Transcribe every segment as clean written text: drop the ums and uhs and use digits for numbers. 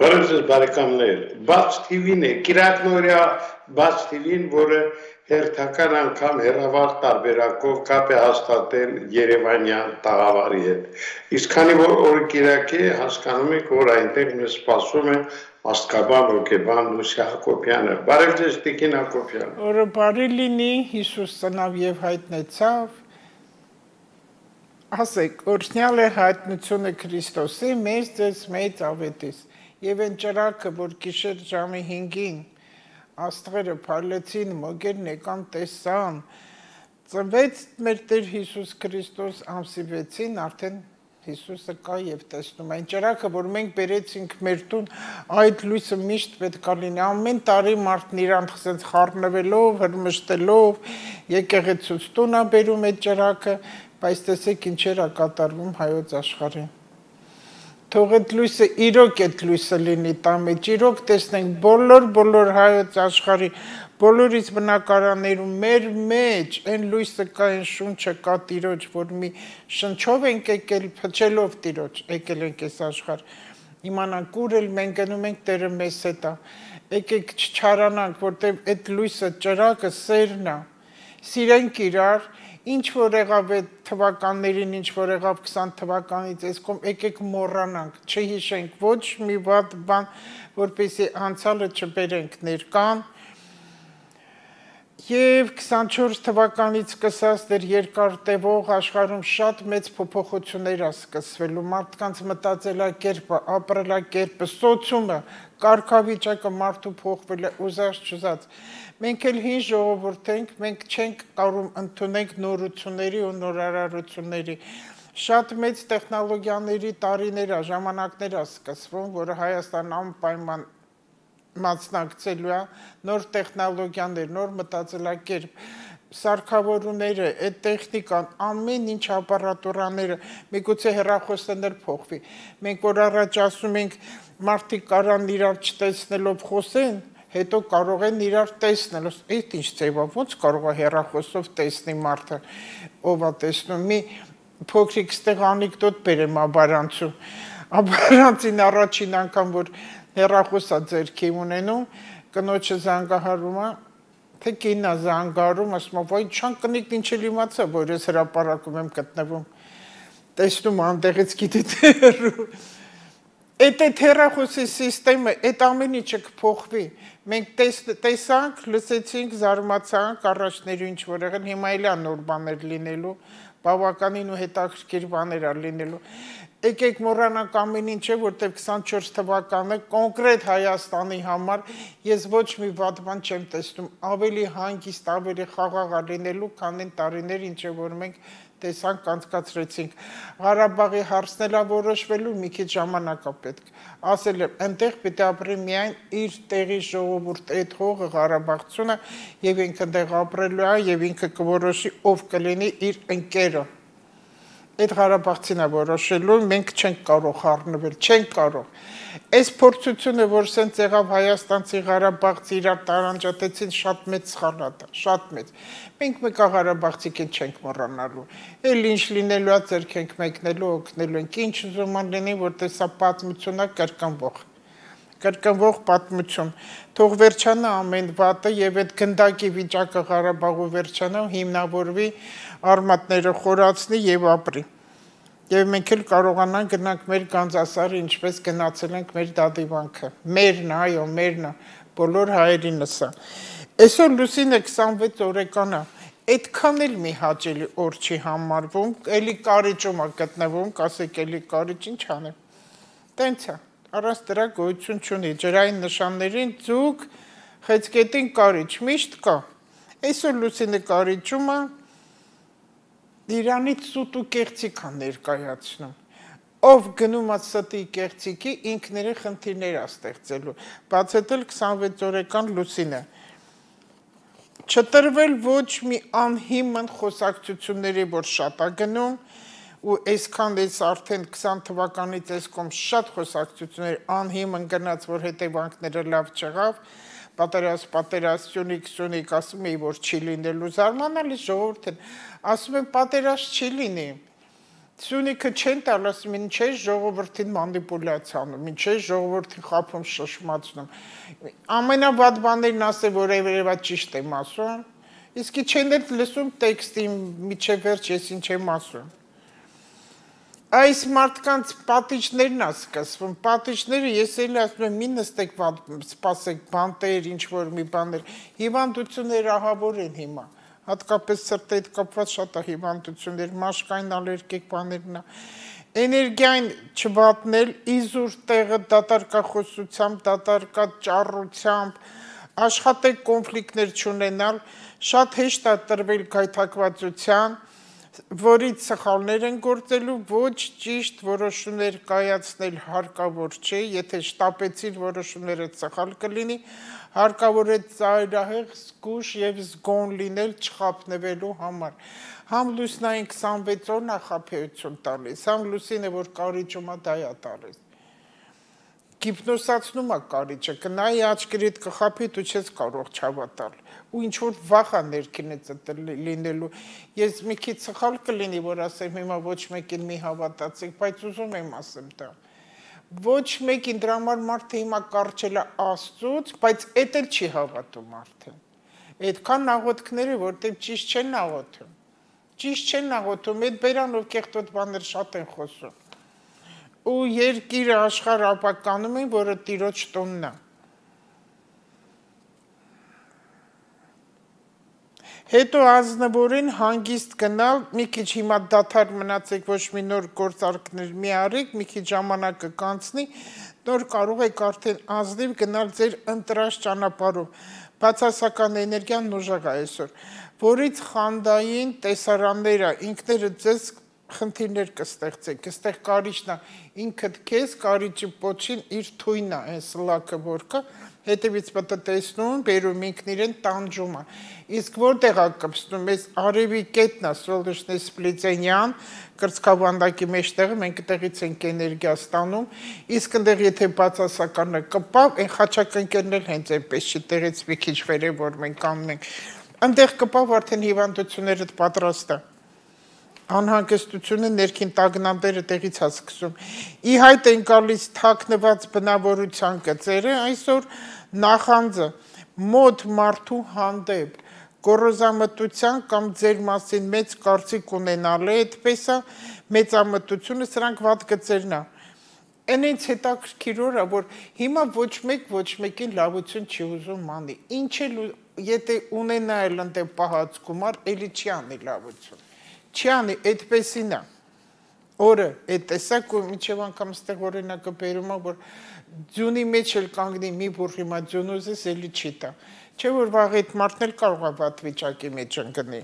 Բարև բարեկամներ, բաց TV-ն է, Կիրակնորյա բաց TV-ն, որը հերթական անգամ հեռավար տարբերակով կապ է հաստատել Երևանյան տաղավարի հետ։ Իսկ քանի որ օրը Կիրակ է, հասկանում եք, որ այնտեղ մեզ սպասում է աստղաբան հոգեբան Լուսիա Հակոբյանը։ Բարև ձեզ, Տիկին Հակոբյան։ Օրը բարի լինի, Հիսուս ծնավ եւ հայտնեցավ։ Ասեք, օրհնյալ է հայտնությունը Քրիստոսի, մեծ ձեզ մեծ ավետիս։ Եվ այն ճրակը, որ գիշեր ժամի 5-ին աստղերը փայլեցին, մոգերն եկան տեսան, ծնվեց մեր Տեր Հիսուս Քրիստոս ամսի 6-ին, արդեն Հիսուսը կա եւ տեսնում։ Այն ճրակը, որ մենք բերեցինք մեր տուն, այդ լույսը միշտ պետք է լինի։ Ամեն տարի մարդն իրան խսենց խառնվելով, հրմշտելով, եկեղեցուց տուն է բերում այդ ճրակը, բայց տեսեք ինչեր է կատարվում հայոց աշխարհին։ Թող այդ լույսը իրոք այդ լույսը լինի տա մեջ, իրոք տեսնենք բոլոր հայոց աշխարհի, բոլորից բնակարաններում մեր մեջ այն լույսը կա, այն շունչը կա Տիրոջ, որ մի շնչով ենք եկել, փչելով Տիրոջ, եկել ենք այս աշխարհ։ Իմանանք ուր էլ մենք գնում ենք, Տերը մեզ հետ է։ Եկեք չչարանանք, որտեղ այդ լույսը ճրակը սերն է։ Սիրենք իրար, ինչ որ եղավ այդ թվականներին, ինչ որ եղավ 20 թվականից, այս կողմ եկեք մոռանանք, չհիշենք ոչ մի վատ բան, որպեսզի անցյալը չբերենք ներկան։ Եվ 24 թվականից սկսած դեռ երկար տևող աշխարհում շատ մեծ փոփոխություններ է սկսվելու, մարդկանց մտածելակերպը, ապրելակերպը, սոցիումը, կարգավիճակը մարդու փոխվել է ուզած չուզած։ Մենք էլ հին ժողովուրդ ենք, մենք չենք կարող ընդունենք նորությունների ու նորարարությունների։ Շատ մեծ տեխնոլոգիաների տարիներ է, ժամանակներ է սկսվում, որը Հայաստան անպայման մասնակցելու է, նոր տեխնոլոգիաներ, նոր մտածելակերպ, սարքավորումները, այդ տեխնիկան, ամեն ինչ ապարատուրաները, միգուցե հեռախոսն էլ փոխվի։ Մենք որ առաջ ասում ենք, մարդիկ կարան իրար չտեսնելով խոսեն, հետո կարող են իրար տեսնել, այդ ինչ ձևա, ոնց կարող է հեռախոսով տեսնի մարդը, ով է տեսնում, մի փոքրիկ ստեղ անեկդոտ բերեմ Աբարանցու, Աբարանցին առաջին անգամ, որ հեռախոսա ձեռքի ունենում, կնոջը զանգահարում է, թե կինն է զանգահարում, ասում է, վայ չան կնիկն ինչ էլ իմացա, որ ես հրապարակում եմ գտնվում, տեսնում անտեղից գիտի թերու։ Այդ հեռախոսի սիստեմը, այդ ամեն ինչը կփոխվի, մենք տեսանք, լսեցինք, զարմացանք, առաջներու ինչ որ եղել, հիմա էլ է նոր բաներ լինելու, բավականին ու հետաքրքիր բաներ է լինելու։ Եկեք մոռանանք ամեն ինչը, որտեղ 24 թվականը կոնկրետ Հայաստանի համար ես ոչ մի վատ բան չեմ տեսնում, ավելի հանգիստ, ավելի խաղաղ է լինելու, քան այն տարիներ, ինչը որ մենք տեսանք, անցկացրեցինք։ Ղարաբաղի հարցն էլ որոշվելու մի քիչ ժամանակ է պետք։ Ասել եմ, այնտեղ պետք է ապրի միայն իր տեղի ժողովուրդ, այդ հողը Ղարաբաղցունը եւ ինքը այնտեղ ապրելու է եւ ինքը կորոշի ով կլինի իր ընկերը։ Այդ Ղարաբաղցին է որոշելու, մենք չենք կարող խառնվել, չենք կարող։ Այս փորձությունը, որ սենց եղավ Հայաստանցի Ղարաբաղցի իրար տարանջատեցին, շատ մեծ սխալ է, շատ մեծ։ Մենք մեկա Ղարաբաղցիքին չենք մոռանալու։ Էլ ինչ լինելու է, ձեռք ենք մեկնելու, օգնելու ենք, ինչ ուզում են լինի, որտեղ սա պատմություն է կրկնվող։ Կրկնվող պատմություն։ Թող վերջանա ամեն վատը եւ այդ գնդակի վիճակը Ղարաբաղու վերջանա, հիմնավորվի, արմատները խորացնի եւ ապրի։ Եվ մենք էլ կարողանանք գնանք մեր Գանձասարը, ինչպես գնացել ենք մեր դադիվանքը։ Մերն, այո, մերն է, բոլոր հայերինս է։ Այսօր Լուսինը 26 օրեկան է։ Այդքան էլ մի հաճելի օր չի համարվում, էլի կարիճում է գտնվում, կասեք էլի կարիճ ինչ անեմ։ Տենց է, առանց դրա գոյություն չունի, ջրային նշաններին ձուկ, խեցգետին կարիճ, միշտ կա։ Այսօր Լուսինը կարիճում է, Իրանից սուտ ու կեղծիք է ներկայացնում։ Ով գնում է ստի կեղծիքի, ինքների խնդիրներ է ստեղծելու։ Բացեթել 26 օրեկան Լուսինը։ Չտրվել ոչ մի անհիմն խոսակցությունների, որ շատ է գնում, ու այսքան այս արդեն 20 թվականից այս կողմ շատ խոսակցություններ անհիմն գնաց, որ հետևանքները լավ չեղավ, պատերազմությունիկ ասում էի, որ չի լինելու, զարմանալի ժողովուրդ են, ասում են պատերազմ չի լինի, Սյունիքը չեն տալիս, մինչև ժողովրդին մանիպուլյացիանում, մինչև ժողովրդին խափում շշմացնում։ Ամենավատ բաներն ասել, որ երևա ճիշտ եմ ասում, իսկ չեն էլ լսում տեքստի միջև վերջ ես ինչ եմ ասում։ Այս մարդկանց պատիժներն է սկսվում, պատիժները ես էլ ասում եմ, մի նստեք, սպասեք, բանտեր, ինչ-որ մի բաներ, հիվանդություններ ահավոր են հիմա, հատկապես սրտի հետ կապված շատ է հիվանդություններ, մաշկային ալերգիկ բաներն է, էներգիային չվատնել, իզուր տեղը դատարկախոսությամբ, դատարկա ճառությամբ, աշխատեք կոնֆլիկտներ չունենալ, շատ հեշտ է տրվել գայթակղվածության, որից սխալներ են գործելու, ոչ ճիշտ որոշումներ կայացնել հարկավոր չէ, եթե շտապեցիր որոշումները սխալ կլինի, հարկավոր է ծայրահեղ, զգույշ և զգոն լինել չխաբնվելու համար։ Համ լուսնային 26 օրն է խաբեություն տալիս, համ լուսինը, որ կարիճում է, դա է տալիս։ Գիպնոսացնում է կարիճը, կնայի աչքերիդ կխաբի, դու չես կարող չհավատալ, ու ինչ-որ վախ է ներքինից լինելու, ես մի քիչ սխալ կլինի, որ ասեմ հիմա ոչ մեկին մի հավատացեք, բայց ուզում եմ ասեմ դա, ոչ մեկին դրա համար մարդը հիմա կարճել է Աստծուց, բայց էդ էլ չի հավատում արդեն, այդքան աղոթքները, որտեղ ճիշտ չեն աղոթում, այդ բերանով կեղտոտ բաներ շատ են խոսում, ու երկիրը աշխարհ ապականում են, որը Տիրոջ տունն է։ Հետո ազնվորեն հանգիստ գնալ, մի քիչ հիմա դադար մնացեք, ոչ մի նոր գործարքներ մի արեք, մի քիչ ժամանակը կանցնի, նոր կարող եք արդեն ազնիվ գնալ ձեր ընտրած ճանապարհով։ Բացասական էներգիան ուժեղ է այսօր, որից խանդային տեսարանները ինքներդ ձեզ խնդիրներ կստեղծեք, այստեղ կարիճն է, ինքդ քեզ կարիճի պոչին իր թույնն է, այս լակը որ կա, հետևից պետք է տեսնում, բերում ինքն իրեն տանջում է, իսկ որտեղ է կպցնում, այս արևի կետն է, Սոլնեչնոյ Սպլիցենյան, կրծքավանդակի մեջտեղը մենք այդտեղից ենք էներգիա ստանում, իսկ այնտեղ եթե բացասականը կպավ, այն խաչակնկերն էլ հենց այնպես չի, տեղից մի քիչ վերև որ մենք անում ենք, այնտեղ կպավ արդեն հիվանդություններդ պատրաստ է։ Անհանգստությունը ներքին տագնապները տեղից է սկսում։ Ի հայտ են գալիս թաքնված բնավորության գծերը, այսօր նախանձը մոտ մարդու հանդեպ գոռոզամտության կամ ձեր մասին մեծ կարծիք ունենալը, այդպես է մեծամտությունը, սրանք վատ գծերն է։ Այնից հետաքրքիր օր է, որ հիմա ոչ մեկին լավություն չի ուզում անի։ Ինչ էլ եթե ունենա էլ ընդ պահած գումար, էլի չի անի լավություն։ Չի անի, այդպեսին է, օրը, այդ տեսակ ու միջև անգամ ստեղ օրինակը բերում է, որ ձյունի մեջ էլ կանգնի մի բուռ հիմա ձյուն ուզես, էլի չի տա, չէ որ վաղ այդ մարդն էլ կարող է վատ վիճակի մեջ ընկնի,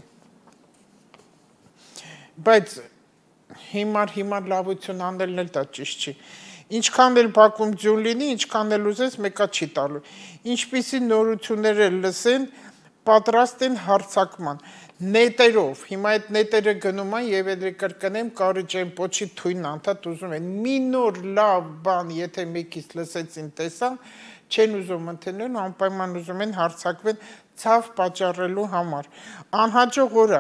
բայց հիմար լավություն անելն էլ դա ճիշտ չի, ինչքան էլ բակում ձյուն լինի, ինչքան էլ ուզես, մեկա չի տալու, ինչպիսի նորություններ էլ լսեն, պատրաստ են հարձակման, նետերով, հիմա այդ նետերը գնում են և էլ կրկնեմ կարիճեն պոչի թույն անդադ ուզում են, մի նոր լավ բան, եթե մեկից լսեցին տեսան, չեն ուզում ընդենել, անպայման ուզում են հարձակվեն ցավ պատճառելու համար, անհաջող օրը,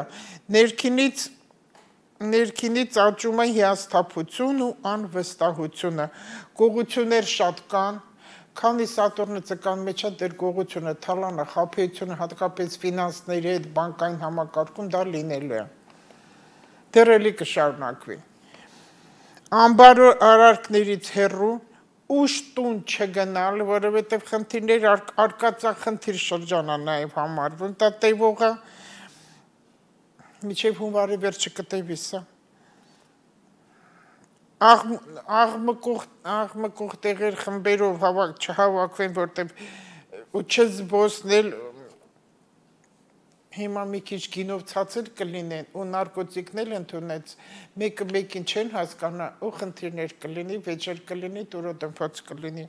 ներքինից աճում է հիասթափություն ու անվստահությունը, գողություններ շատ կան, քանի Սատուրնը ծկան մեջ է դեր գողությունը, թալանը, խաբեությունը, հատկապես ֆինանսների հետ բանկային համակարգում դա լինելու է։ Դեռ էլի կշարունակվի։ Ամբար արարքներից հեռու, ուշ տուն չգնալ, որովհետև խնդիրներ արկածախնդիր շրջան է նաև համարվում, դա տևողը միջև հունվարի վերջը կտևի սա։ Աղմկող տեղեր խմբերով չհավաքվեն, որտեղ ու չզբոսնել, հիմա մի քիչ գինով ցածր կլինեն ու նարկոտիկներ ընդունեց, մեկը մեկին չեն հասկանա ու խնդիրներ կլինի, վեճեր կլինի, տուրոդմփոց կլինի։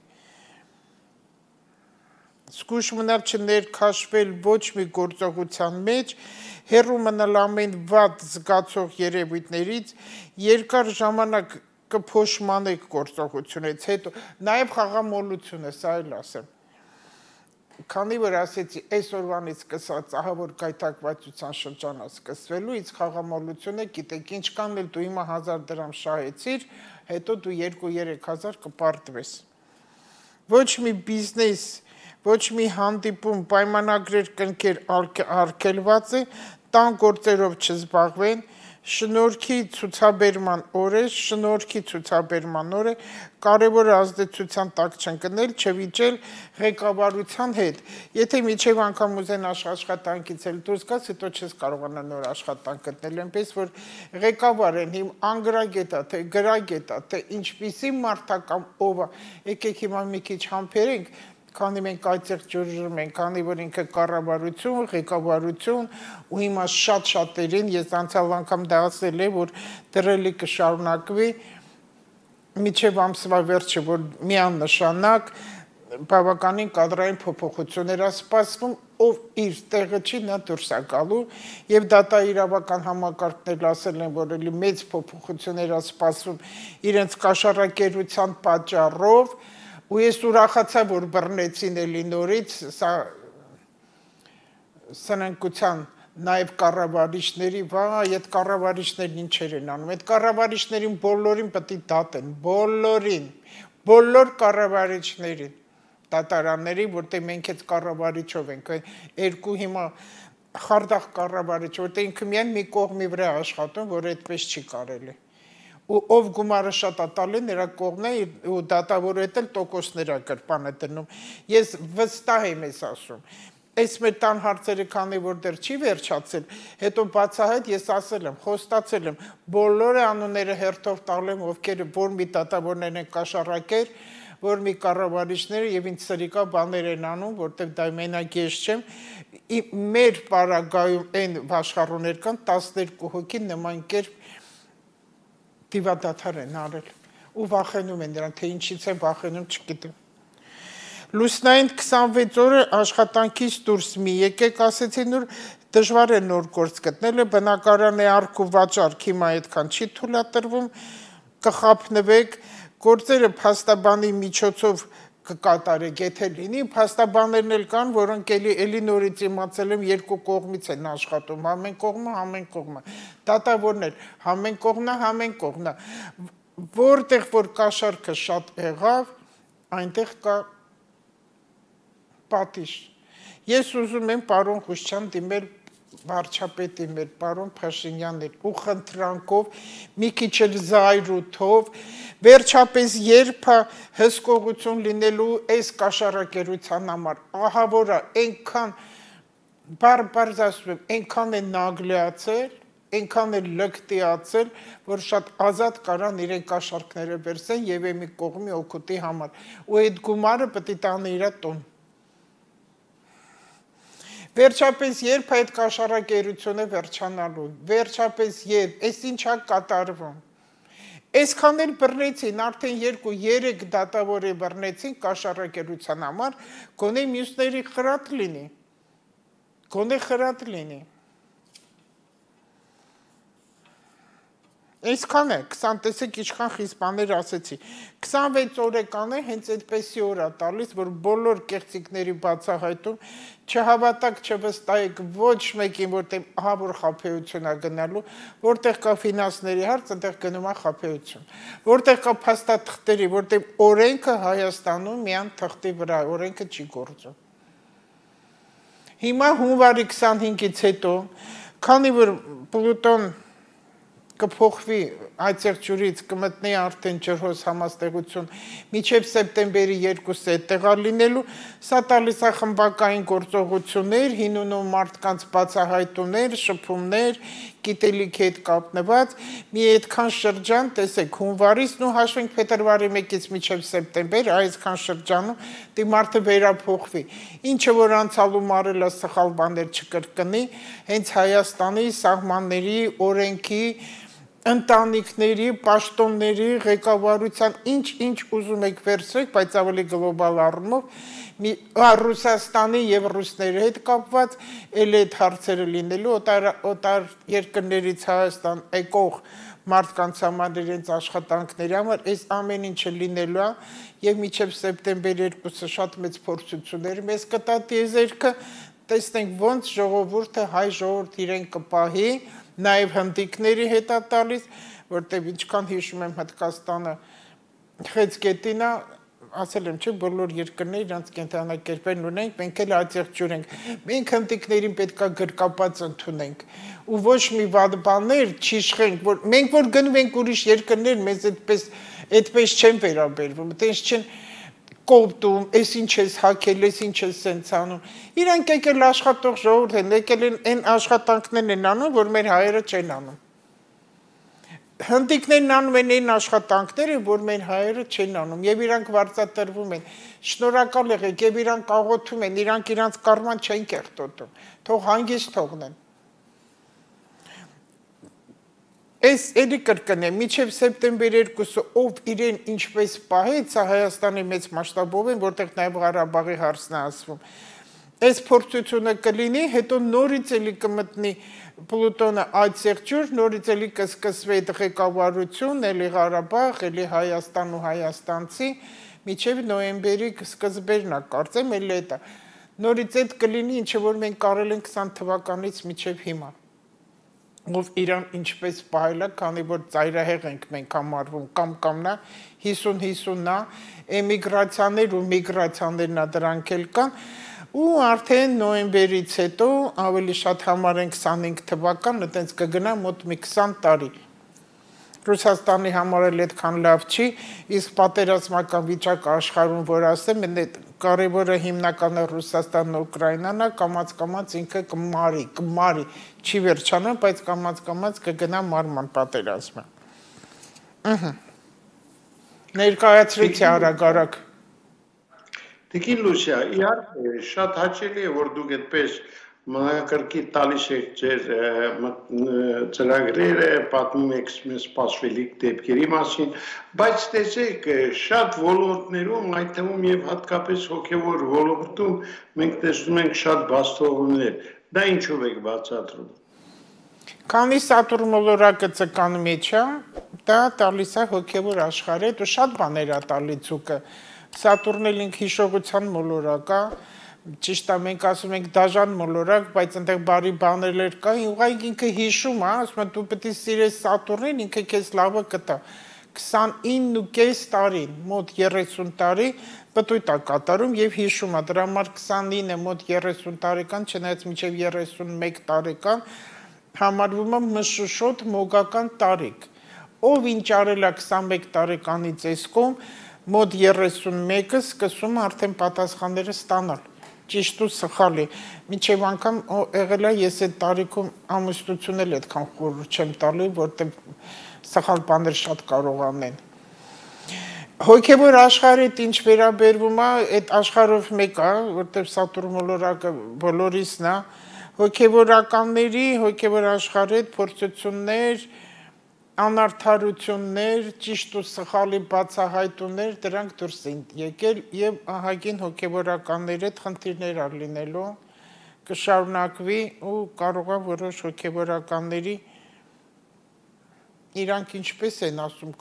Զգույշ մնալ չներքաշվել ոչ մի գործողության մեջ, հեռու մնալ ամեն վատ զգացող երևույթներից, երկար ժամանակ կփոշմանեք գործողությունից, հետո նաև խաղամոլությունը, սա էլ ասեմ։ քանի որ ասեցի, այսօրվանից սկսած ահավոր գայթակղվածության շրջանը սկսվելու, իսկ խաղամոլությունը գիտեք ինչ կանել, դու հիմա 1000 դրամ շահեցիր, հետո դու 2-3000 կպարտվես։ Ոչ մի բիզնես, ոչ մի հանդիպում, պայմանագրեր կնքեր արգելված է, տան գործերով չզբաղվեն, շնորհքի ցուցաբերման օրը, կարևոր ազդեցության տակ չընկնել, չվիճել ղեկավարության հետ։ Եթե միջև անգամ ուզեն աշխատանքից էլ դուրս գաս, հետո չես կարողանա նոր աշխատանք գտնել, այնպես որ ղեկավար են, հիմա անգրագետ է, թե գրագետ է, թե ինչպիսի մարդ է կամ ով է, եկեք հիմա մի քիչ համբերենք, քանի մենք այդտեղ ջուրժում ենք, քանի որ ինքը կառավարություն, ղեկավարություն ու հիմա շատ-շատերին ես անցյալ անգամ դա ասել եմ, որ դրելի կշարունակվի միջև ամսվա վերջը, որ միանշանակ բավականին կադրային փոփոխություններ է սպասվում, ով իր տեղը չի, նա դուրս է գալու, եւ դատաիրավական համակարգներ ասել են, որ էլի մեծ փոփոխություններ է սպասվում իրենց կաշառակերության պատճառով, ու ես ուրախացա, որ բռնեցին էլի նորից, սա սնանկության նաև կառավարիչների, այդ կառավարիչներն ինչեր են անում, այդ կառավարիչներին բոլորին պետք է դատեն, բոլոր կառավարիչներին, դատարանների, որտեղ մենք այդ կառավարիչով ենք, երկու հիմա խարդախ կառավարիչ, որտեղ ինքը միայն մի կողմի վրա աշխատում, որ այդպես չի կարելի։ Ու ով գումարը շատ է տալի, նրա կողմն է ու դատավորը էլ տոկոսներ է գրպանը դնում։ Ես վստահ եմ ես ասում։ Այս մեր տան հարցերը քանի որ դեռ չի վերջացել, հետո բացահայտ ես ասել եմ, խոստացել եմ, բոլոր անունները հերթով տալ եմ, ովքեր որ մի դատավորներ են կաշառակեր, որ մի կառավարիչները եւ ինձ սրիկա բաներ են անում, որտեղ դա մենակ ես չեմ։ Մեր պարագայում այն աշխարհուներ կան 12 հոգի նման կերպ դիվադաթար են արել ու վախենում են նրան, թե ինչից են վախենում չգիտեմ։ Լուսնային 26 օրը աշխատանքից դուրս մի եկեք, ասեցին որ դժվար է նոր գործ գտնելը, բնակարան է արք ու վաճառք, հիմա այդքան չի թույլատրվում, կխափնվեք, գործերը փաստաբանի միջոցով կկատարեք, եթե լինի, փաստաբաններն էլ կան, որոնք էլի նորից իմացել եմ երկու կողմից են աշխատում, համեն կողմը, դատավորներ, համեն կողմնա, որտեղ որ կաշառքը շատ եղավ, այնտեղ կա պատիժ։ Ես ուզում եմ պարոն Խուշչյան դիմել վարչապետի մեր պարոն Փաշինյանն ու խնդրանքով, մի քիչ էլ զայրույթով, վերջապես երբ է հսկողություն լինելու այս կաշառակերության համար, ահա որ այնքան բարբարզ ասում եմ, այնքան է նագլիացել, այնքան է լկտիացել, որ շատ ազատ կարան իրեն կաշառքները վերցեն եւ մի կողմի օգուտի համար, ու այդ գումարը պետք է տանը իր տուն։ Վերջապես երբ այդ կաշառակերությունը վերջանալու, վերջապես երբ, այս ինչ է կատարվում։ Այսքան էլ բռնեցին, արդեն 2-3 դատավորի բռնեցին կաշառակերության համար, գոնե մյուսների խրատ լինի։ Այսքան է, 20 տեսեք իշխան խիստ բաներ ասեցի, 26 օրեկան է, հենց այդպեսի օր է տալիս, որ բոլոր կեղծիքների բացահայտում, չհավատակ, չվստահեք ոչ մեկին, որտեղ ահավոր խաբեություն է գնալու, որտեղ կա ֆինանսների հարց, այնտեղ գնում է խաբեություն, որտեղ կա փաստաթղթերի, որտեղ օրենքը Հայաստանում միան թղթի վրա, օրենքը չի գործում։ Հիմա հունվարի 25-ից հետո, քանի որ Պլուտոն կփոխվի այցեղ ջուրից կմտնի արդեն ջրհոս համաստեղություն միջև սեպտեմբերի 2-ը տեղա լինելու, սա տալիս է խմբակային գործողություններ, հինունու մարդկանց բացահայտումներ, շփումներ, գիտելիքի հետ կապնված, մի այդքան շրջան, տեսեք, հունվարից ու հաշվենք փետրվարի 1-ից միջև սեպտեմբեր, այսքան շրջանում դի մարդը վերափոխվի, ինչը որ անցալում արել է սխալ բաներ չկրկնի, հենց Հայաստանի սահմանների օրենքի ընտանիքների, պաշտոնների, ղեկավարության ինչ ուզում եք վերցրեք, բայց ավելի գլոբալ առումով Ռուսաստանի եւ ռուսների հետ կապված էլ այդ հարցերը լինելու օտար երկրներից Հայաստան եկող մարդկանց համար իրենց աշխատանքների համար այս ամեն ինչը լինելու է եւ մինչեւ սեպտեմբեր 2-ը շատ մեծ փորձություններ մեզ կտա տիեզերքը տեսնենք ոնց ժողովուրդը հայ ժողովուրդ իրեն կպահի նաև հնդիկների հետ է տալիս, որտեղ ինչքան հիշում եմ Հնդկաստանը խեցգետին է, ասել եմ, չէ, բոլոր երկրները իրանց կենտրոնակերպերն ունենք, մենք էլ այդտեղ ենք։ Մենք հնդիկներին պետք է գրկապած ընդունենք։ Ու ոչ մի վատ բաներ չիշխենք, որ մենք որ գնում ենք ուրիշ երկրներ, մեզ այդպես չեն վերաբերվում, այդպես չեն կոպտում, այս ինչ ես հակել, այս ինչ ես սենց անում։ Իրանք եկել աշխատող ժողովուրդ են, եկել են այն աշխատանքներն են անում, որ մեր հայերը չեն անում։ Հնդիկներն անում են այն աշխատանքները, որ մեր հայերը չեն անում, եւ իրանք վարձատրվում են։ Շնորհակալ եղեք, եւ իրանք աղոթում են, իրանք իրանց կարման չեն կերտոտում։ Թող հանգիստ թողնեն։ Այս էլի կրկնեմ, մինչև սեպտեմբեր 2-ը ով իրեն ինչպես պահեց, սա Հայաստանի մեծ մասշտաբով են, որտեղ նաև Ղարաբաղի հարցն է ասվում։ Այս փորձությունը կլինի, հետո նորից էլի կմտնի Պլուտոնը այդ սեղջուր, նորից էլի կսկսվի այդ ղեկավարություն, էլի Ղարաբաղ, էլի Հայաստան ու հայաստանցի, մինչև նոյեմբերի սկզբերն է, կարծեմ, էլի դա։ Նորից այդ կլինի, ինչը որ մենք կարել ենք 20 թվականից մինչև հիմա։ Ով իրան ինչպես պահել է, քանի որ ծայրահեղ ենք մենք համարվում կամ-կամնա 50-50-նա էմիգրացիաներ ու միգրացիաներն է դրանք էլ կան ու արդեն նոյեմբերից հետո ավելի շատ համարենք 25 թվական, այդպես կգնա մոտ մի 20 տարի։ Ռուսաստանի համար էլ այդքան լավ չի, իսկ պատերազմական վիճակը աշխարհում որ ասեմ, այդ կարևորը հիմնականը Ռուսաստանն ու Ուկրաինան է, կամաց ինքը կմարի, չի վերջանում, բայց կամաց կգնա մարման պատերազմը։ Ներկայացրեցի արագ։ Տիկին Լուսիա, իհարկե շատ հաճելի է, որ դուք այդպես մնակրկիտ տալիս եք ձեր ծրագրերը, պատմում եք սպասվելիք դեպքերի մասին, բայց տեսեք շատ ոլորտներում, այդ թվում եւ հատկապես հոգեվոր ոլորտում մենք տեսնում ենք շատ բացթողումներ։ Դա ինչով եք բացատրում։ Քանի Սատուրն մոլորակը ցկան մեջ է, դա տալիս է հոգեվոր աշխարհը, դու շատ բաներ է տալի ցուկը։ Սատուրնը ինքը հիշողության մոլորակ է, ճիշտ է, մենք ասում ենք դաժան մոլորակ, բայց այնտեղ բարի բաներ կա, ուղղակի ինքը հիշում է, ասում է դու պետք է սիրես Սատուրնին, ինքը քեզ լավը կտա։ 29.5 տարին, մոտ 30 տարի պտույտ է կատարում եւ հիշում է, դրա համար 29-ը մոտ 30 տարեկան, չնայած մինչեւ 31 տարեկան համարվում է մշուշոտ մոգական տարիք։ Ով ինչ արել է 21 տարեկանից էսկում, մոտ 31-ը սկսում արդեն պատասխանները ստանալ։ Ճիշտ ու սխալի։ Մինչև անգամ եղել է ես այդ տարիքում ամուսնություն էլ այդքան խորհուրդ չեմ տալի, որտեղ սխալ բաներ շատ կարող անեն։ Հոգևոր աշխարհը ինչ վերաբերվում է, այդ աշխարհով մեկ է, որտեղ Սատուրն մոլորակը բոլորիսն է, հոգևորականների, հոգևոր աշխարհի փորձություններ, անարդարություններ, ճիշտ ու սխալի բացահայտումներ, դրանք դուրս են եկել եւ ահագին հոգեվորականների հետ խնդիրներ ա լինելու, կշարունակվի ու կարող է որոշ հոգեվորականների իրանք ինչպես են ասում,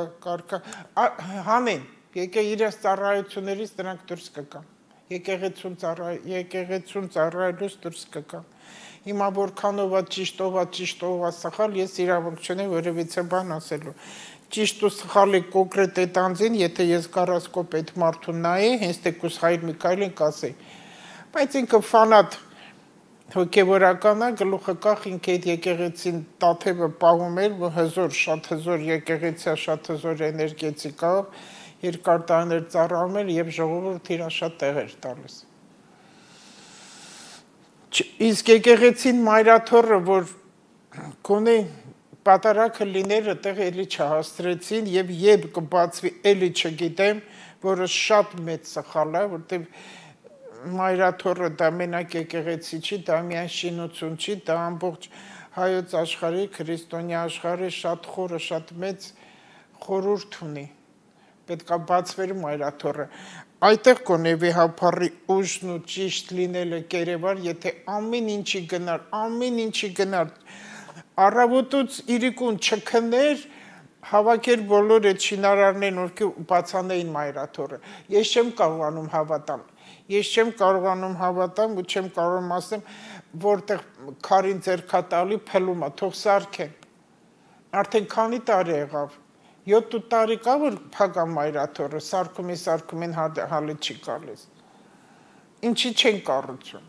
հանեն, եկե իրենց ծառայություններից դրանք դուրս կգան, եկեղեցուն ծառայելուց դուրս կգան։ Հիմա որքանով է ճիշտ, ով է սխալ, ես իրավունք չունեմ որևիցե բան ասելու։ Ճիշտ ու սխալի կոնկրետ այդ անձին, եթե ես գարասկոպ այդ մարդուն նայի, հենց թեկուզ Հայր Միքայելին կասեի։ Բայց ինքը ֆանատ հոգևորական է, գլուխը կախ ինքը այդ եկեղեցին տաթևը պահում էր, հզոր, շատ հզոր եկեղեցի է, շատ հզոր էներգետիկայով, երկար տարիներ ծառայում էր եւ ժողովուրդ իրան շատ տեղեր տալիս։ Իսկ եկեղեցին մայրաթորը, որ կոնե պատարակը լիներ, այդտեղ էլի չհաստրեցին եւ երբ կբացվի, էլի չգիտեմ, որը շատ մեծ սխալ է, որտեղ մայրաթորը դա մենակ եկեղեցի չի, դա միայն շինություն չի, դա ամբողջ հայոց աշխարհի, քրիստոնյա աշխարհի շատ խորը, շատ մեծ խորհուրդ ունի։ Պետք է բացվեր մայրաթոռը։ Այդտեղ կոնե վեհապարի ուժն ու ճիշտ լինելը կերևար, եթե ամեն ինչի գնար, առավոտուց իրիկուն չքներ, հավաքեր բոլոր այդ շինարարներն, որ բացանեին մայրաթոռը։ Ես չեմ կարողանում հավատամ ու չեմ կարողանում ասեմ, որտեղ քարին ձերքատալի փլումը, թող սարքեն։ Արդեն քանի տարի եղավ։ 7 տարի կա, որ փակա մայրաթոռը, սարքում են հալի չի գալիս։ Ինչի չեն կառուցում։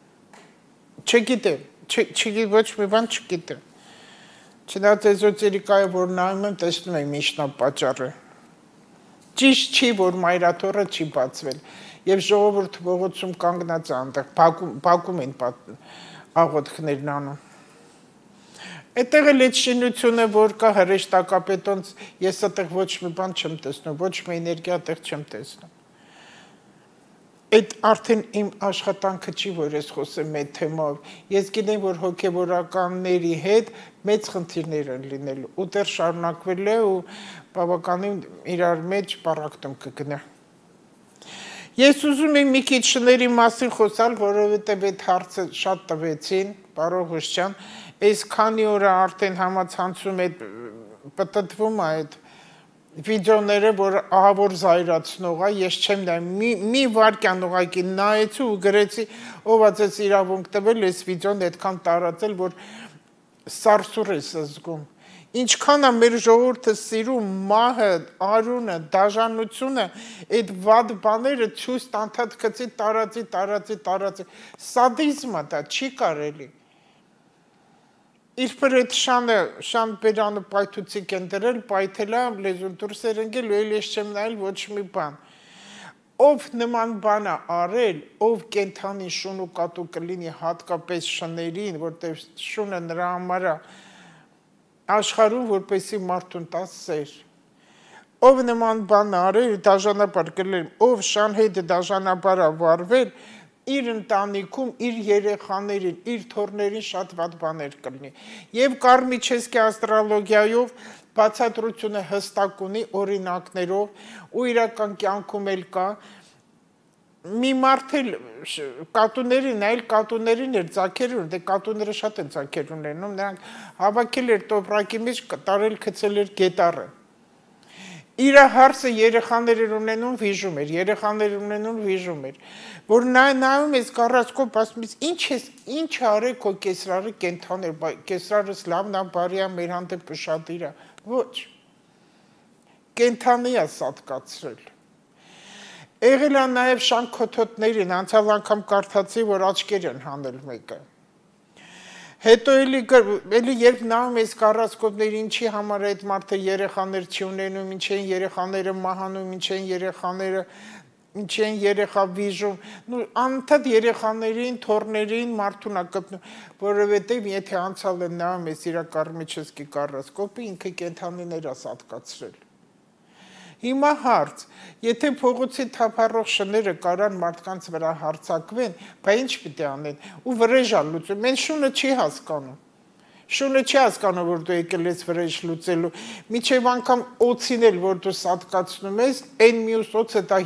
Չգիտեմ, ոչ մի բան չգիտեմ։ Չնայած էզոտերիկայը, որ նայում եմ, տեսնում եմ միջնապատճառը։ Ճիշտ չի, որ մայրաթոռը չի բացվել։ Եվ ժողովուրդը փողոցում կանգնած է այնտեղ, բակում են աղոթքներն անում։ Այդտեղ էլ այդ շինությունը, որ կա հրեշտակապետոնց, ես այդտեղ ոչ մի բան չեմ տեսնում, ոչ մի էներգիա այդտեղ չեմ տեսնում։ Այդ արդեն իմ աշխատանքը չի, որ ես խոսեմ այդ թեմայով։ Ես գիտեմ, որ հոգևորականների հետ մեծ խնդիրներ են լինելու, ու դեռ շարունակվել է ու բավականին իրար մեջ պառակտում կգնա։ Ես ուզում եմ մի քիչ շների մասին խոսալ, որովհետև այդ հարցը շատ տվեցին, պարոն Ղուշյան, այս քանի օր արդեն համացանցում այդ պտտվում է այդ վիդեոները, որ ահավոր զայրացնող է, ես չեմ նայում, մի վարքյան ուղղակի նայեցի ու գրեցի, ով ածեց իրավունք տվել այս վիդեոն այդքան տարածել, որ սարսուռ ես զգում։ Ինչքան է մեր ժողովուրդը սիրում մահը, արյունը, դաժանությունը, այդ վատ բաները ցույց տանթած գցի տարածի, սադիզմը դա չի կարելի։ Իբր այդ շան բերանը պայթուցիկ են դրել, պայթելա, լեզուն դուրս էր ընկել, ու ես չեմ նայել ոչ մի բան։ Ով նման բան է արել, ով կենթանի շուն ու կատու կլինի հատկապես շներին, որտեղ շունը նրա համար է աշխարհում, որպեսի մարդուն տա սեր։ Ով նման բան արել, դաժանաբար կլել, ով շան հետ դաժանաբար է վարվել, իր ընտանիքում, իր երեխաներին, իր թոռներին շատ վատ բաներ կլինի։ Եվ Կարմիչեսկի աստրոլոգիայով բացատրությունը հստակ ունի օրինակներով ու իրական կյանքում էլ կա։ Մի մարդ էլ կատուներին էր ձագեր ուներ, դե կատուները շատ են ձագեր ունենում, նրանք հավաքել էր տոպրակի մեջ, տարել գցել էր գետառը։ Իր հարցը երեխաներ ունենում վիժում էր, որ նայում ես կառասկոպ, ասում ես, ինչ արեք քո կեսրարը կենթաներ, կեսրարս լավն է, բարի է, մեր հանդեպ ուշադիր է, ոչ, կենթանի է սատկացրել։ Եղել է նաև շանքոթոտներին, անցյալ անգամ կարդացի, որ աչքեր են հանել մեկը։ Հետո էլի երբ նայում ես կառասկոպներ, ինչի համար այդ մարդը երեխաներ չի ունենում, ինչ են երեխաները մահանում, ինչ են երեխա վիժում, անընդհատ երեխաներին, թոռներին մարդուն է կպնում, որովհետև եթե անցյալը նայում ես իր կարմիչեսկի կառասկոպը, ինքը կենթանիներ է սատկացրել։ Հիմա հարց, եթե փողոցի թափառող շները կարան մարդկանց վրա հարձակվեն, բա ինչ պիտի անեն, ու վրեժ է լուծում, մեն շունը չի հասկանում, որ դու եկել ես վրեժ լուծելու, միջև անգամ օծին էլ, որ դու սատկացնում ես, այն մյուս օծը դա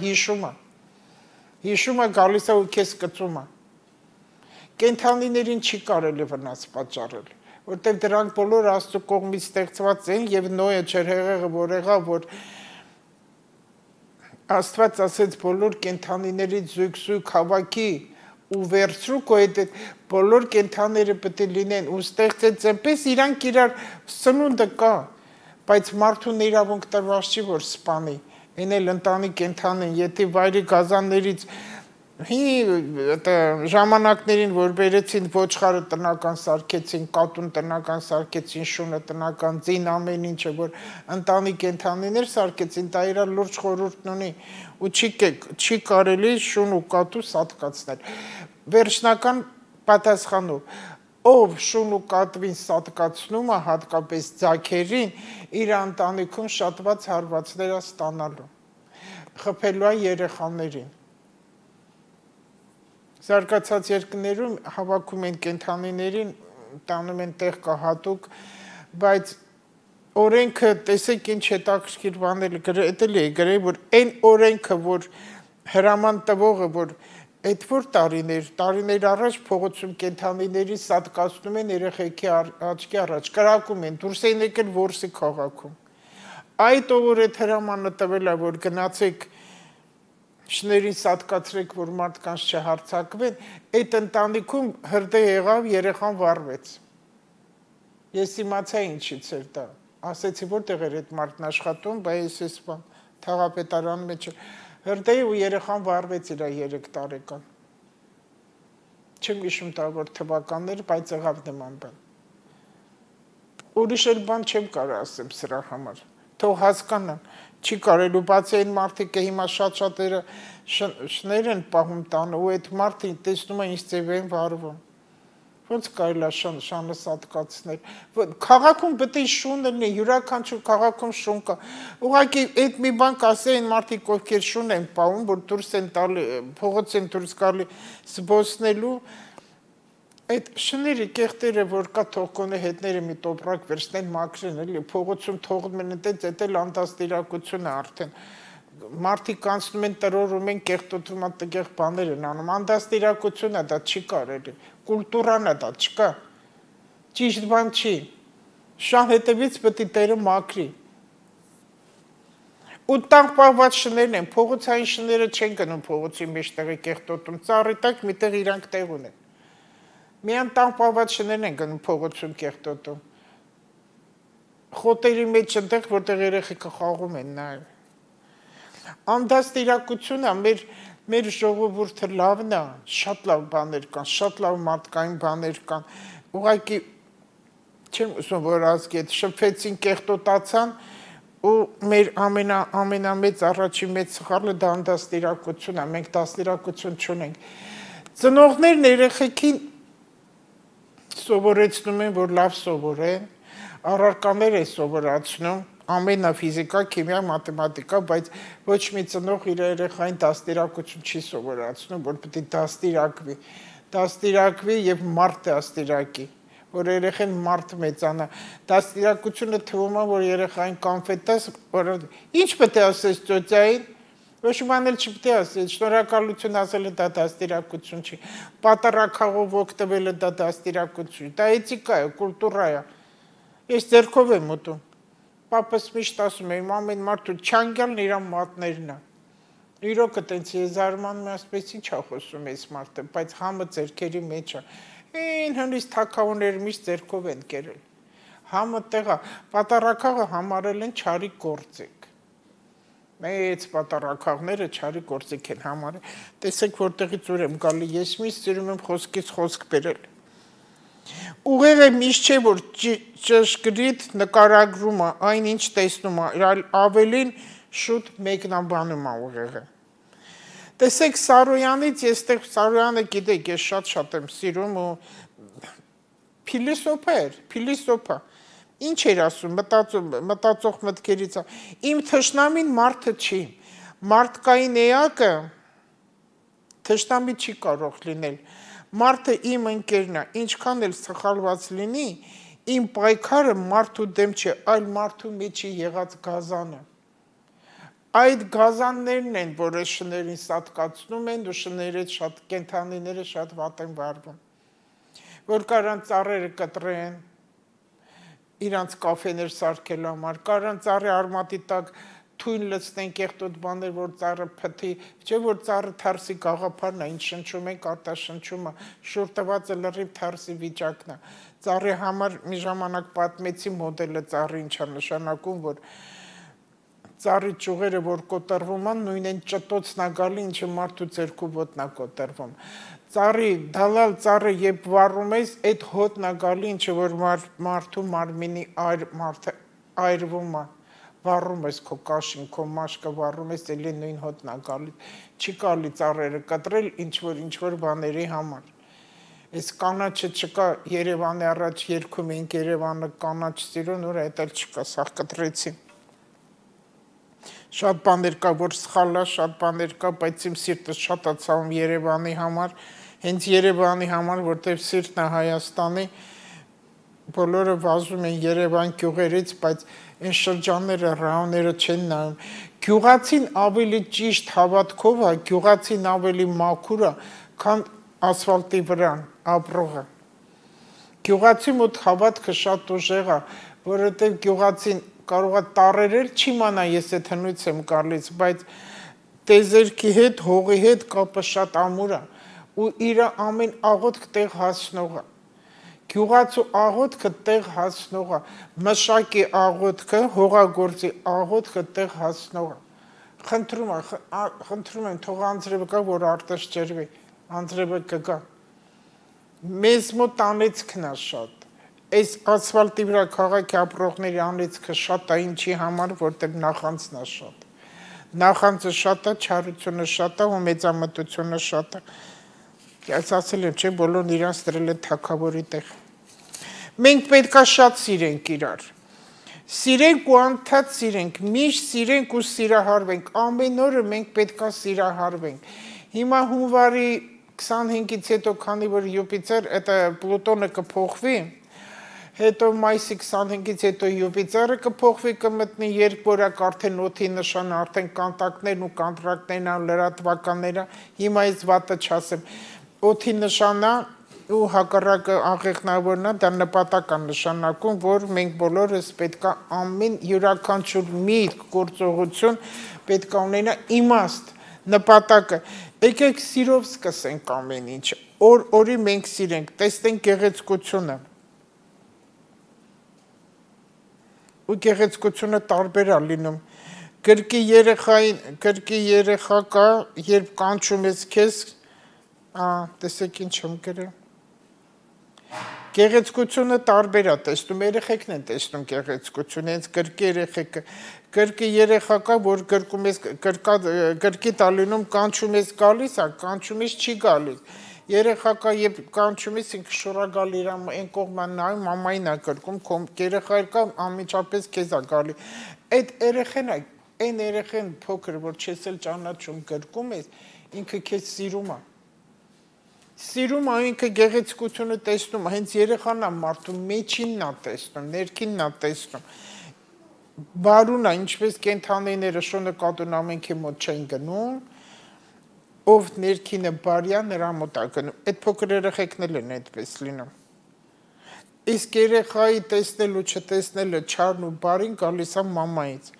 հիշում է գալիս է ու քեզ կծում է։ Կենթանիներին չի կարելի վնաս պատճառել, որտեղ դրանք բոլոր Աստծո կողմից ստեղծված են եւ Նոյը ջրհեղեղը որ եղավ, որ Աստված ասեց բոլոր կենթանիներից զույգ հավաքի ու վերցրու քո հետ բոլոր կենթանիները պետք է լինեն ու ստեղծեց այնպես իրանք իրար սնունդը կա, բայց մարդուն իրավունք տրված չի որ սպանի, այն էլ ընտանի կենթանին, եթե վայրի գազաններից ժամանակներին որ բերեցին ոչխարը տնական սարքեցին, կատուն տնական սարքեցին, շունը տնական, ձին ամեն ինչը որ ընտանի կենթանիներ սարքեցին, դա իր լուրջ խորհուրդն ունի ու չի կարելի շուն ու կատու սատկացնել։ Վերջնական պատասխանով, ով շուն ու կատվին սատկացնում է հատկապես ձագերին, իր ընտանիքում շատված հարվածներ է ստանալու, խփելու է երեխաներին։ Զարգացած երկրներում հավաքում են կենթանիներին տանում են տեղ կա հատուկ, բայց օրենքը տեսեք ինչ հետաքրքիր բաներ գրել է, որ այն օրենքը, որ հրաման տվողը, որ այդ որ տարիներ առաջ փողոցում կենդանիների սատկացնում են երեխեքի աչքի առաջ, կրակում են, դուրս են եկել Որսի քաղաքում։ Այդ ով այդ հրամանը տվել է, որ գնացեք շներին սատկացրեք, որ մարդկանց չհարձակվեն, այդ ընտանիքում հրդեհ եղավ, երեխան վառվեց։ Ես իմացա ինչից էր դա։ Ասեցի, որտեղ էր այդ մարդն աշխատում, բայց ես բան թաղապետարանի մեջ հրդեհ ու երեխան վառվեց իր 3 տարեկան։ Չեմ հիշում դա որ թվականներ, բայց եղավ նման բան։ Ուրիշ էլ բան չեմ կարող ասեմ սրա համար։ Թող հասկանան, չի կարելի, բացի այն մարդիկ հիմա շատ-շատերը շներ են պահում տանը, ու այդ մարդին տեսնում են ինչ ձև են վարվում։ Ոնց կարելի է շանը սատկացնել։ Քաղաքում պետք է շուն լինի, յուրաքանչյուր քաղաքում շուն կա։ Ուղղակի այդ մի բան կասի այն մարդիկ, ովքեր շուն են պահում, որ դուրս են տալի, փողոց են դուրս գալի զբոսնելու, այդ շների կեղտերը, որ կա թողքոնե հետները մի տոպրակ վերցնեն մաքրեն, էլի փողոցում թողում են այդպես, դա էլ անդաստիրակություն է արդեն։ Մարդիկ անցնում են տրորում են կեղտոտում տեղ բաներ են անում, անդաստիրակություն է, դա չի կարելի, կուլտուրան է դա, չկա։ Ճիշտ բան չի։ Շան հետևից պետք է տերը մաքրի։ Ու տան պահված շներն են, փողոցային շները չեն գնում փողոցի մեջ տեղի կեղտոտում, ծառի տակ միտեղ իրանք տեղ ունեն։ Միան տան պահված շներն են գնում փողոցում կեղտոտում։ Խոտերի մեջ այնտեղ, որտեղ երեխեքը խաղում են նաև։ Անդաստիրակությունը մեր ժողովուրդը լավն է, շատ լավ բաներ կան, շատ լավ մարդկային բաներ կան։ Ուղղակի չեմ ուզում որ ազգի հետ շփվեցին, կեղտոտացան ու մեր ամենամեծ առաջի մեծ սխալը դա անդաստիրակությունն է, մենք դաստիրակություն չունենք։ Ծնողներն երեխեքին սովորեցնում են, որ լավ սովորեն, առարկաներ է սովորացնում, ամենը ֆիզիկա, քիմիա, մաթեմատիկա, բայց ոչ մի ծնող իր երեխային դաստիրակություն չի սովորացնում, որ պետք է դաստիրակվի եւ մարդ դաստիրակի, որ երեխան մարդ մեծանա։ Դաստիրակությունը թվում է, որ երեխային կոնֆետես, որ ինչ պետք է ասես ծոցային, ոչ մի բան չպետք է ասես, շնորհակալություն ասելը դա դաստիրակություն չի, պատառաքաղով օգտվելը դա դաստիրակություն, դա էթիկա է, կուլտուրա է։ Ես ձեռքով եմ ուտում։ Պապս միշտ ասում է, իմ ամեն մարդու չանգյալն իր մատներն է։ Իրոքը տենց ես զարմանում եմ, ասպես ինչ է խոսում այս մարդը, բայց համը ձեռքերի մեջ է։ Այն հնիստ թագավորներ միշտ ձեռքով են կերել։ Համը տեղա, պատառաքաղը համարել են չարի գործիք։ Մեծ պատառաքաղները չարի գործիք են համարել։ Տեսեք որտեղից ուր եմ գալի, ես միշտ սիրում եմ խոսքից խոսք բերել։ Ուղեղը միշտ չէ, որ ճշգրիտ նկարագրումը, այն ինչ տեսնում է, ավելին շուտ մեկնաբանում է ուղեղը։ Տեսեք Սարոյանից, ես տեղ Սարոյանը գիտեք, ես շատ եմ սիրում ու փիլիսոփա, ինչ էր ասում, մտածող մտքերից է, իմ թշնամին մարդը չի, մարդկային էակը թշնամի չի կարող լինել, մարդը իմ ընկերն է, ինչքան էլ սխալված լինի, իմ պայքարը մարդու դեմ չէ, այլ մարդու մեջի եղած գազանը։ Այդ գազաններն են, որ այս շներին սատկացնում են ու շները շատ կենդանիները շատ վատ են վարվում։ Որ կարան ծառերը կտրեն, իրանց կաֆեներ սարքելու համար, կարան ծառի արմատի տակ թույն լցնեն կեղտոտ բաներ, որ ծառը փթի, չէ որ ծառը թարսի գաղափարն է, ինչ շնչում ենք, արտաշնչումը, շուռ տվածը լրիվ թարսի վիճակն է։ Ծառի համար մի ժամանակ պատմեցի մոդելը ծառի ինչ է նշանակում, որ ծառի ճյուղերը, որ կոտրվում են, նույն են ճտոցն է գալի, ինչը մարդու ձեռքու ոտն է կոտրվում։ Ծառի, դալալ ծառը երբ վառում ես, այդ հոտն է գալի, ինչը որ մարդու մարմինի այրվում է։ Վառում ես քո կաշին, քո մաշկը վառում ես, էլի նույն հոտն է գալի, չի կարելի ծառերը կտրել ինչ-որ բաների համար։ Այս կանաչը չկա, Երևանի առաջ երգում ենք Երևանը կանաչ սիրուն, որ այդ էլ չկա, սաղ կտրեցին։ Շատ բաներ կա, որ սխալ է, շատ բաներ կա, բայց իմ սիրտը շատ է ցավում Երևանի համար, հենց Երևանի համար, որտեղ սիրտն է Հայաստանի, բոլորը վազում են Երևան գյուղերից, բայց այն շրջանները, ռայոնները չեն նայում։ Գյուղացին ավելի ճիշտ հավատքով է, գյուղացին ավելի մաքուր է, քան ասֆալտի վրա ապրողը։ Գյուղացի մոտ հավատքը շատ ուժեղ է, որովհետև գյուղացին կարող է տառերել չիմանա ես այդ հնույց եմ գալիս, բայց տեզերքի հետ, հողի հետ կապը շատ ամուր է ու իր ամեն աղոթք տեղ հասնող է։ Գյուղացու աղոթքը տեղ հասնող է, մշակի աղոթքը, հողագործի աղոթքը տեղ հասնող է։ Խնդրում եմ, թող անձրևը կա, որ արտաշ ջրվի, անձրևը կգա։ Մեզ մոտ անեծքն է շատ։ Այս ասֆալտի վրա քաղաքի ապրողների անեծքը շատ է, ինչի համար, որտեղ նախանձն է շատ։ Նախանձը շատ է, չարությունը շատ է, ու մեծամտությունը շատ է։ Այս ասել եմ, չէ, բոլորն իրանց դրել են թագավորի տեղ։ Մենք պետքա շատ սիրենք իրար։ Սիրենք ու անդադ սիրենք, միշտ սիրենք ու սիրահարվենք, ամեն օրը մենք պետքա սիրահարվենք։ Հիմա հունվարի 25-ից հետո, քանի որ Յուպիտեր, это Պլուտոնը կփոխվի, հետո մայիսի 25-ից հետո Յուպիտերը կփոխվի, կմտնի երկորակ արդեն օդի նշանը, արդեն կոնտակտներն ու կոնտրակտներն, լրատվականները, հիմա ես վատը չասեմ, օդի նշանա ու հակառակը աղեղնավորն է, դա նպատակ է նշանակում, որ մենք բոլորս պետքա ամեն յուրաքանչյուր միտք, գործողություն պետքա ունենա իմաստ, նպատակը։ Եկեք սիրով սկսենք ամեն ինչ, օրի մենք սիրենք, տեսնենք գեղեցկությունը։ Ու գեղեցկությունը տարբեր է լինում։ Գրկի երեխա կա, երբ կանչում ես քեզ, տեսեք ինչ եմ գրել։ Գեղեցկությունը տարբեր է տեսնում, երեխեքն են տեսնում գեղեցկությունը, հենց գրկի երեխա կա, որ գրկում ես, գրկի տալինում կանչում ես գալիս է, կանչում ես չի գալիս։ Երեխա կա, երբ կանչում ես, ինքը շորագալ իր այն կողման նայում, մամային է գրկում, երեխա կա, անմիջապես քեզ է գալի։ Այդ երեխեն է, այն երեխեն փոքր, որ չես էլ ճանաչում գրկում ես, ինքը քեզ սիրում է։ Սիրում է, ինքը գեղեցկությունը տեսնում, հենց երեխան է մարդու մեջինն է տեսնում, ներքինն է տեսնում։ Բարուն է, ինչպես կենդանիները շունը կատուն ամենքի մոտ չեն գնում, ով ներքինը բարի է, նրա մոտ է գնում։ Այդ փոքր երեխեքն են այդպես լինում։ Իսկ երեխայի տեսնելու, չտեսնելը, չարն ու բարին գալիս է մամայից։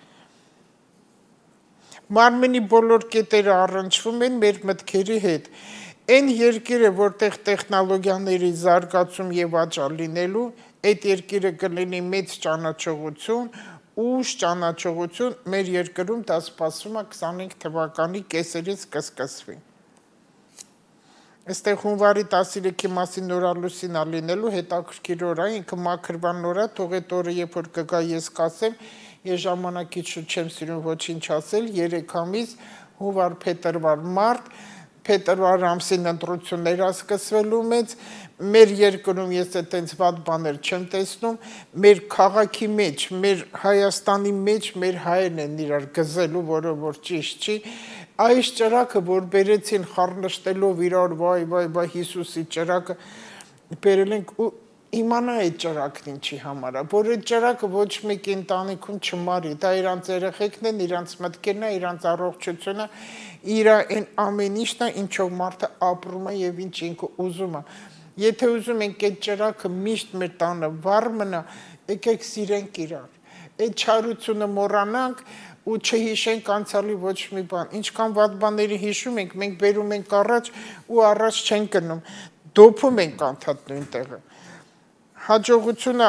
Մարմնի բոլոր կետերը առնչվում են մեր մտքերի հետ։ Այն երկիրը, որտեղ տեխնոլոգիաների զարգացում եւ աճալ լինելու, այդ երկիրը կլինի մեծ ճանաչողություն, ուժ ճանաչողություն, մեր երկրում դա սպասվում է 25 թվականի կեսերից կսկսվի։ Այստեղ հունվարի 13-ի մասին նորալուսին է լինելու, հետաքրքիր օր է, ինքը մաքրվան օր է, թող այդ օրը երբ որ կգա ես կասեմ, ես ժամանակից շուտ չեմ սիրում ոչինչ ասել, 3 ամիս, հունվար, փետրվար, մարտ, փետրվար ամսին ընտրություններ է սկսվելու մեծ, մեր երկրում ես այդպես վատ բաներ չեմ տեսնում, մեր քաղաքի մեջ, մեր Հայաստանի մեջ մեր հայերն են իրար գզելու, որը որ ճիշտ չի, այս ճրակը, որ բերեցին խառնշտելով իրար, վայ, Հիսուսի ճրակը, բերել ենք ու իմանա այդ ճրակն ինչի համար է, որ այդ ճրակը ոչ մեկ ընտանիքում չմարի, դա իրանց երեխեքն են, իրանց մտքերն է, իրանց առողջությունը, իր այն ամեն ինչն է, ինչով մարդը ապրում է եւ ինչ ինքը ուզում է։ Եթե ուզում ենք այդ ճրակը միշտ մեր տանը վառ մնա, եկեք սիրենք իրար։ Այդ չարությունը մոռանանք ու չհիշենք անցյալի ոչ մի բան։ Ինչքան վատ բաների հիշում ենք, մենք բերում ենք առաջ ու առաջ չենք գնում։ Դոփում ենք անդադ նույն տեղը։ Հաջողությունը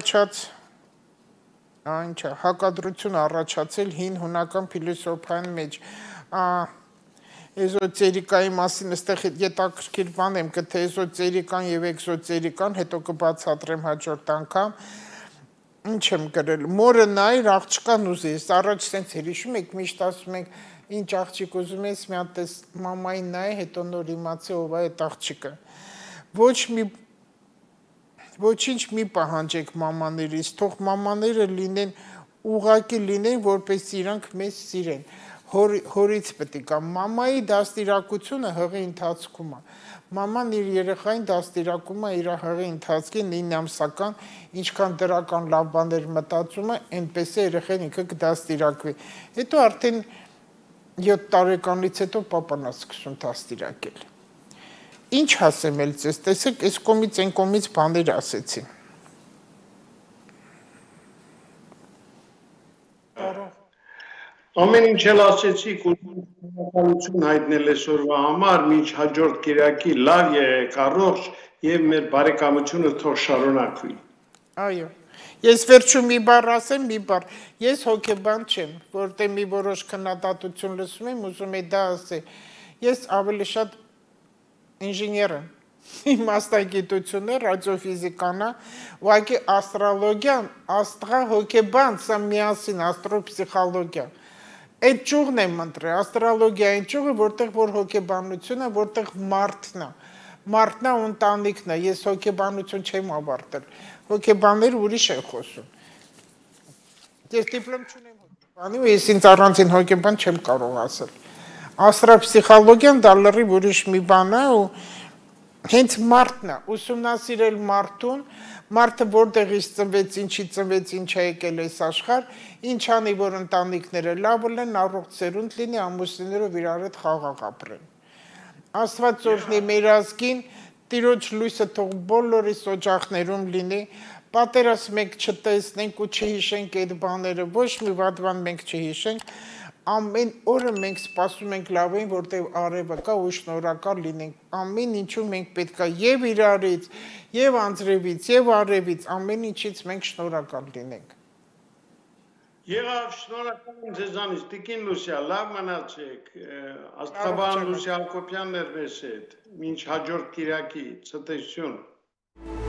հակադրությունը առաջացել հին հունական փիլիսոփան մեջ։ Էզոտերիկայի մասին այստեղ հետաքրքիր բան եմ գտել, էզոտերիկան եւ էկզոտերիկան, հետո կբացատրեմ հաջորդ անգամ։ Ինչ եմ գրել, մորը նայր, աղջկան ուզես, առաջ սենց էր հիշում եք, միշտ ասում ենք, ինչ աղջիկ ուզում ես, մի հատ էս մամային նայ, հետո նոր իմացի ով է այդ աղջիկը։ Ոչինչ մի պահանջեք մամաներից, թող մամաները լինեն, ուղղակի լինեն, որպես իրանք մեզ սիրեն։ հորից պետք է կա։ Մամայի դաստիարակությունը հղի ընթացքում է։ Մաման իր երեխային դաստիարակում է իր հղի ընթացքին 9 ամսական, ինչքան դրական լավ բաներ մտածում է, այնպես է երեխային ինքը կդաստիարակվի։ Հետո արդեն 7 տարեկանից հետո պապան է սկսում դաստիարակել։ Ինչ ասեմ էլ ձեզ, տեսեք, այս կողմից այն կողմից բաներ ասեցի։ Ամեն ինչ էլ ասեցիք ու շնորհակալություն հայտնել այսօրվա համար, մինչ հաջորդ կիրակի լավ եղեք, առողջ եւ մեր բարեկամությունը թող շարունակվի։ Այո։ Ես վերջում մի բառ ասեմ, մի բառ։ Ես հոգեբան չեմ, որտեղ մի որոշ քննադատություն լսում եմ, ուզում եմ դա ասել։ Ես ավելի շատ ինժեներ եմ։ Իմ մասնագիտությունը ռադիոֆիզիկան է, ուղղակի աստրոլոգիան, աստղա հոգեբան, սա միասին աստրոպսիխոլոգիա։ Այդ ճյուղն եմ ընտրել, աստրոլոգիային ճյուղը, որտեղ որ հոգեբանությունը, որտեղ մարդն է։ Մարդն է ու ընտանիքն է, ես հոգեբանություն չեմ ավարտել։ Հոգեբանները ուրիշ են խոսում։ Ես դիպլոմ չունեմ հոգեբանի ու ես ինձ առանցին հոգեբան չեմ կարող ասել։ Աստրոպսիխոլոգիան դա լրիվ ուրիշ մի բան է ու հենց մարդն է, ուսումնասիրել մարդուն, մարդը որտեղից ծնվեց, ինչի ծնվեց, ինչ է եկել այս աշխարհ, ինչ անի, որ ընտանիքները լավ լինեն, առողջ սերունդ լինի, ամուսիններով իրար հետ խաղաղ ապրեն։ Աստված օրհնի մեր ազգին, Տիրոջ լույսը թող բոլորիս օջախներում լինի, պատերազմ մենք չտեսնենք ու չհիշենք այդ բաները, ոչ մի վատ բան մենք չհիշենք, ամեն օրը մենք սպասում ենք լավին, որտեղ արևը կա ու շնորհակալ լինենք, ամեն ինչու մենք պետք է եւ իրարից, եւ անձրևից, եւ արևից, ամեն ինչից մենք շնորհակալ լինենք։ Եղավ, շնորհակալ եմ ձեզանից, Տիկին Լուսիա, լավ մնացեք, Աստղաբան Լուսիա Հակոբյանն էր մեզ հետ, մինչ հաջորդ կիրակի, ցտեսություն։